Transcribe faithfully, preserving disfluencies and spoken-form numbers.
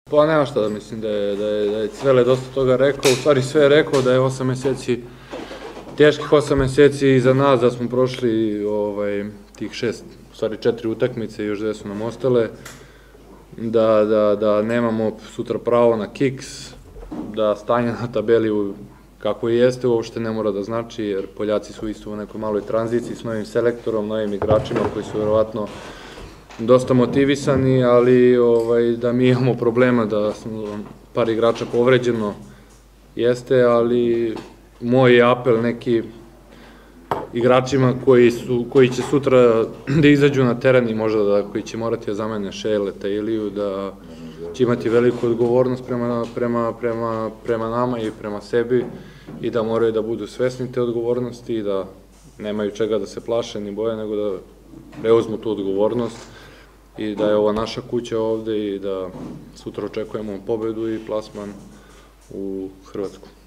Pa nema šta da mislim da je, da je, da je Cvele dosta toga rekao, u stvari sve je rekao da je osam meseci, teških osam meseci iza nas, da smo prošli ovaj, tih šest, u stvari četiri utakmice i još dve su nam ostale, da, da, da nemamo sutra pravo na kiks, da stanje na tabeli kako i jeste uopšte ne mora da znači, jer Poljaci su isto u nekoj maloj tranziciji s novim selektorom, novim igračima koji su verovatno dosta motivisani, ali ovaj, da mi imamo problema, da smo par igrača povređeno jeste, ali moj apel neki igračima koji, su, koji će sutra da izađu na teren i možda da, koji će morati da zamene Šeleta Iliju, da će imati veliku odgovornost prema, prema, prema, prema nama i prema sebi i da moraju da budu svesni te odgovornosti i da nemaju čega da se plaše ni boje, nego da preuzmu tu odgovornost i da je ova naša kuća ovde i da sutra očekujemo pobedu i plasman u Hrvatsku.